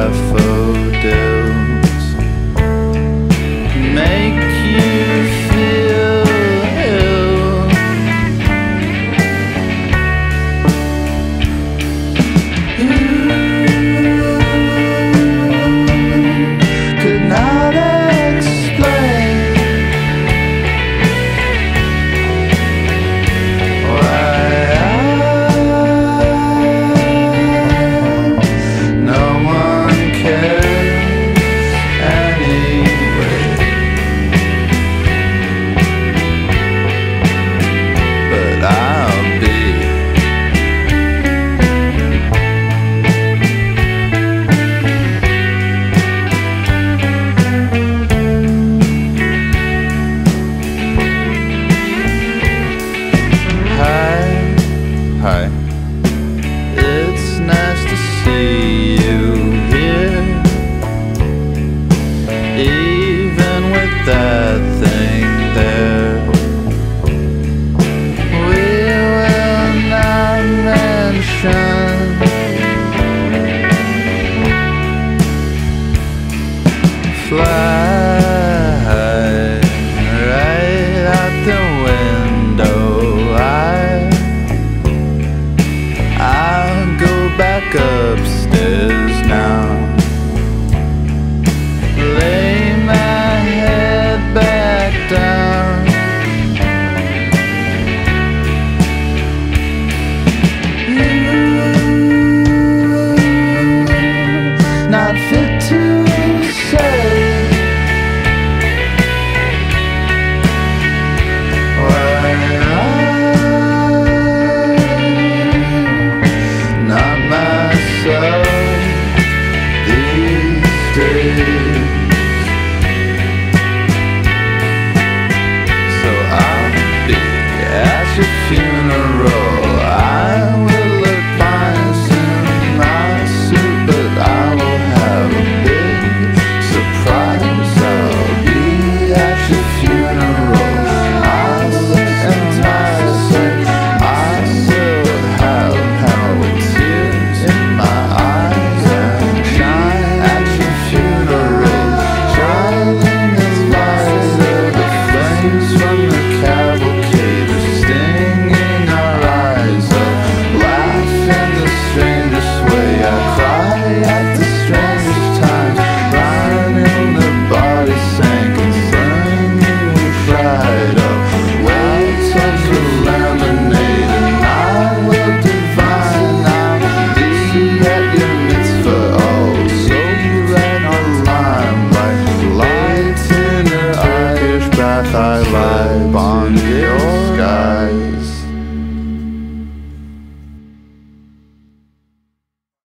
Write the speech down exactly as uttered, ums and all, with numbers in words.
daffodils make you feel ill. You could not explain why no one cares anyway. But I'll be Hi, hi. It's nice to see you here, even with that thing there. We will not mention fly right out the window. I I'll go back upstairs now, lay my head back down. You not fit